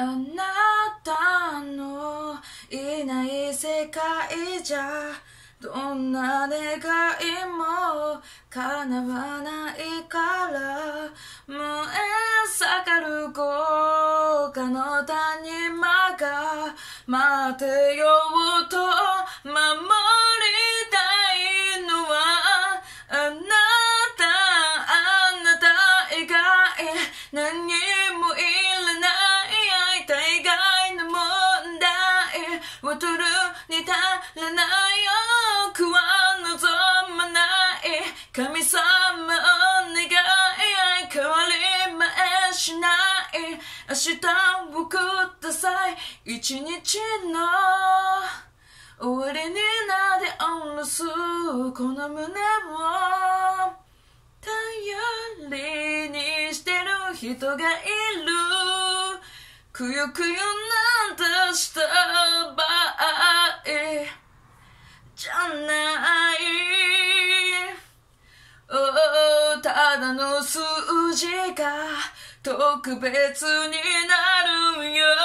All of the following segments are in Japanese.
あなたのいない世界じゃどんな願いも叶わないから燃え盛る豪華の谷間が待てようと守りたいのはあなた以外何もいらない大概の問題を取るに足らない欲は望まない神様お願い変わりまえしない明日をください一日の終わりになで下ろすこの胸を頼りにしてる人がいるくよくよなんてした場合じゃないただの数字が特別になるよ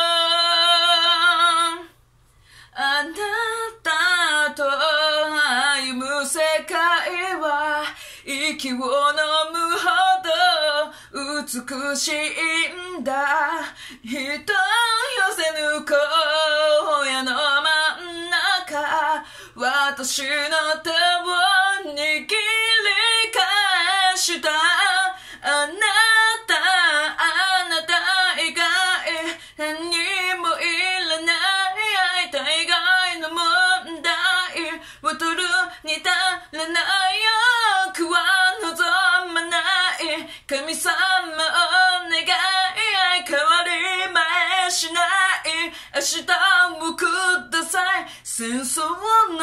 あなたと歩む世界は息を飲むほど美しいんだ人寄せぬ荒野の真ん中私の手を握り返したあなた以外何もいらない大概の問題を取るに足らない欲は望まない神様お願い変わりまえしない明日をください戦争の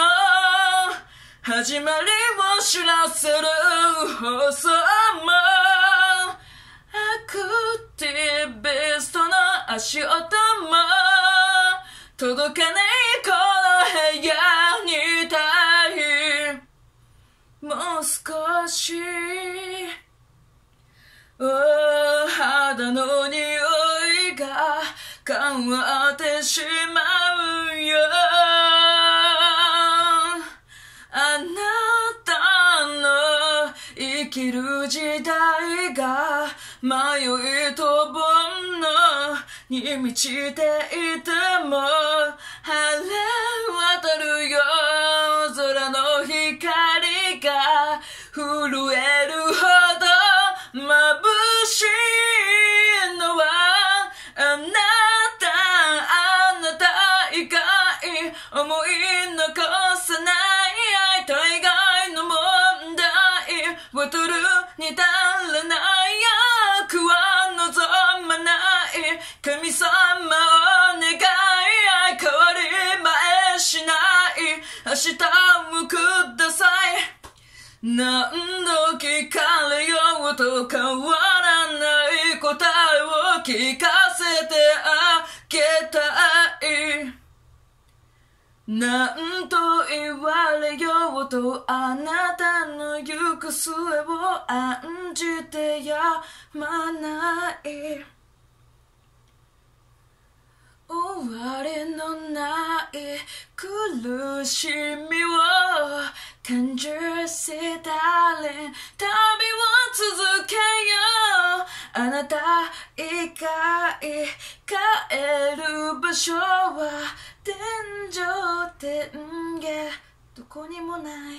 始まりを知らせる放送もアクティビストの足音も届かないこの部屋にいたいもう少し肌の匂いが変わってしまうよあなたの生きる時代が迷いと煩悩に満ちていても晴れ渡るよ空の光が震えるほど眩しいのはあなた以外思い残さない大概の問題を取るに足らない欲は望まない神様お願い変わりまえしない明日をください何度聞かれようと変わらない答えを聞かせてあげたい何と言われようとあなたの行く末を案じてやまない終わりのない苦しみを感じせたれ旅を続けようあなた以外帰る場所は天上天下どこにもない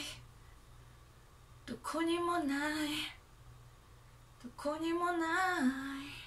どこにもないどこにもない